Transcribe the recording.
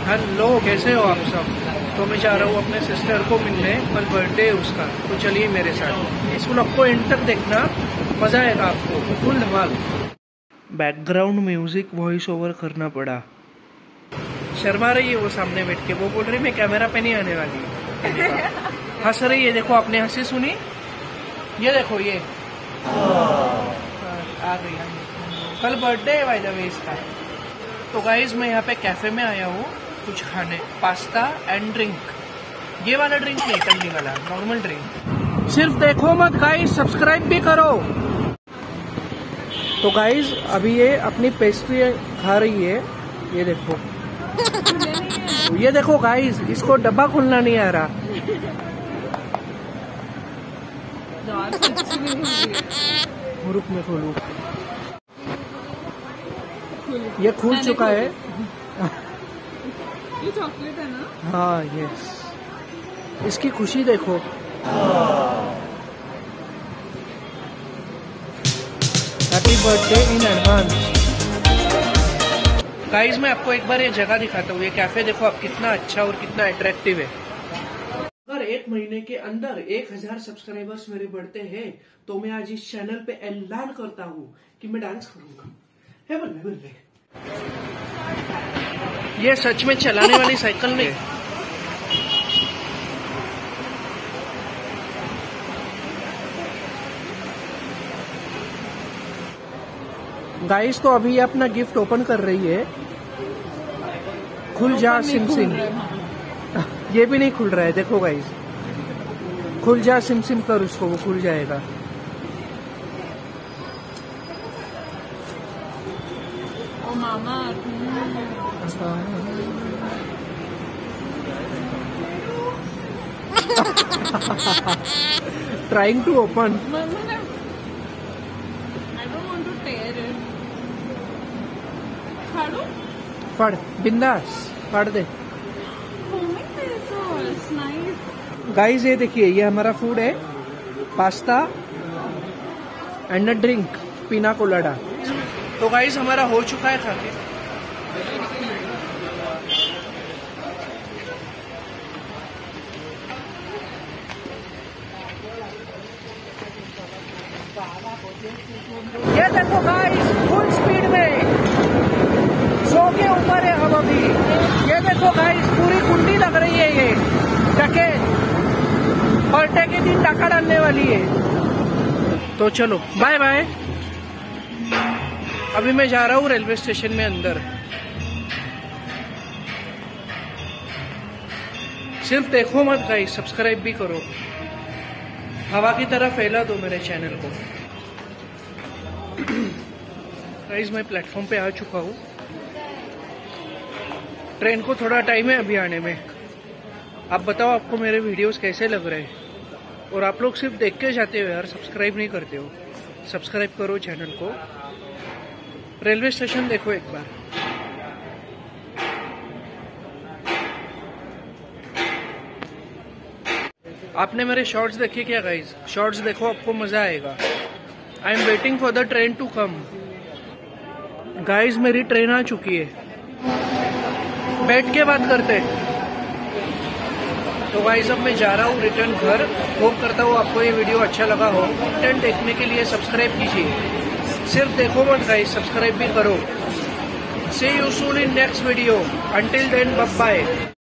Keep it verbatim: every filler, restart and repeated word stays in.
Hello, कैसे हो आप सब। तो मैं जा रहा हूँ अपने सिस्टर को मिलने, कल बर्थडे है उसका, तो चलिए मेरे साथ। इस व्लॉग को एंड तक देखना, मजा आएगा आपको, फुल धमाल। बैकग्राउंड म्यूजिक वॉइस ओवर करना पड़ा। शर्मा रही है वो सामने बैठ के, वो बोल रही मैं कैमरा पे नहीं आने वाली। हंस रही है, देखो आपने हंसी सुनी, ये देखो ये आ गई। कल बर्थडे है भाई जब इसका। तो गाइज मैं यहाँ पे कैफे में आया हूँ कुछ खाने, पास्ता एंड ड्रिंक। ये वाला ड्रिंक नहीं, ठंडी वाला नॉर्मल ड्रिंक। सिर्फ देखो मत गाइज, सब्सक्राइब भी करो। तो गाइज अभी ये अपनी पेस्ट्री खा रही है, ये देखो। ये देखो गाइज, इसको डब्बा खोलना नहीं आ रहा। रुक मैं खोलूं। ये खुल चुका है। ये चॉकलेट है ना? हाँ यस, इसकी खुशी देखो। Happy birthday in advance. Guys मैं आपको एक बार ये जगह दिखाता हूँ। ये कैफे देखो आप, कितना अच्छा और कितना अट्रैक्टिव है। अगर एक महीने के अंदर एक हजार सब्सक्राइबर्स मेरे बढ़ते हैं तो मैं आज इस चैनल पे ऐलान करता हूँ कि मैं डांस करूंगा। है बल्ले बल्ले। ये सच में चलाने वाली साइकिल नहीं। गाइस तो अभी ये अपना गिफ्ट ओपन कर रही है। खुल जा सिम सिम। ये भी नहीं खुल रहा है, देखो गाइस। खुल जा सिम सिम कर उसको, वो खुल जाएगा। ओ मामा। Trying to open. I don't want to tear it. फाड़ो? फाड़, बिंदास फाड़ दे। गाइस ये देखिए, ये हमारा फूड है, pasta and a drink, pina colada. तो गाइस हमारा हो चुका है खा के। ये देखो गाइस, फुल स्पीड में सौ के ऊपर है हम अभी। ये देखो गाइस, पूरी कुंडी लग रही है। ये टके बर्थडे के दिन टाका डालने वाली है। तो चलो बाय बाय। अभी मैं जा रहा हूँ रेलवे स्टेशन में अंदर। सिर्फ देखो मत गाइस, सब्सक्राइब भी करो। हवा की तरह फैला दो मेरे चैनल को। गाइस मैं प्लेटफॉर्म पे आ चुका हूँ। ट्रेन को थोड़ा टाइम है अभी आने में। आप बताओ आपको मेरे वीडियोस कैसे लग रहे हैं। और आप लोग सिर्फ देख के जाते हो यार, सब्सक्राइब नहीं करते हो। सब्सक्राइब करो चैनल को। रेलवे स्टेशन देखो एक बार। आपने मेरे शॉर्ट्स देखे क्या गाइज? शॉर्ट्स देखो, आपको मजा आएगा। I am waiting for the train to come. Guys मेरी ट्रेन आ चुकी है। बैठ के बात करते। तो गाइस अब मैं जा रहा हूँ रिटर्न घर। होप करता हूँ आपको ये वीडियो अच्छा लगा हो। कंटेंट देखने के लिए सब्सक्राइब कीजिए। सिर्फ देखो मत गाइस, सब्सक्राइब भी करो। See you soon in next video. Until then bye bye.